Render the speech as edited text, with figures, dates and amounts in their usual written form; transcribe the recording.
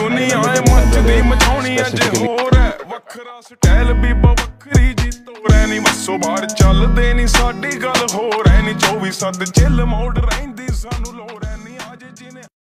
ਦੁਨੀਆ ਏ ਮੱਚਦੀ ਮਚਾਉਣੀ ਅੱਜ ਹੋਰ ਹੈ ਵੱਖਰਾ ਸਟਾਈਲ ਬੀਬਾ ਵੱਖਰੀ ਜੀ ਤੋਰ ਐ ਨੀ ਵਸੋ ਬਾਹਰ ਚੱਲਦੇ ਨੀ ਸਾਡੀ ਗੱਲ ਹੋਰ ਐ ਨੀ 24/7 ਚਿੱਲ ਮੋੜ ਰਹਿੰਦੀ ਸਾਨੂੰ ਲੋੜ